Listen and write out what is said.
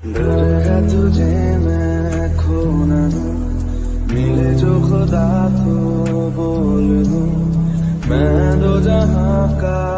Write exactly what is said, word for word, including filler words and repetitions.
डर है तुझे मैं खो न दूं, मिले जो खुदा तो बोल दूं, मैं दो जहां का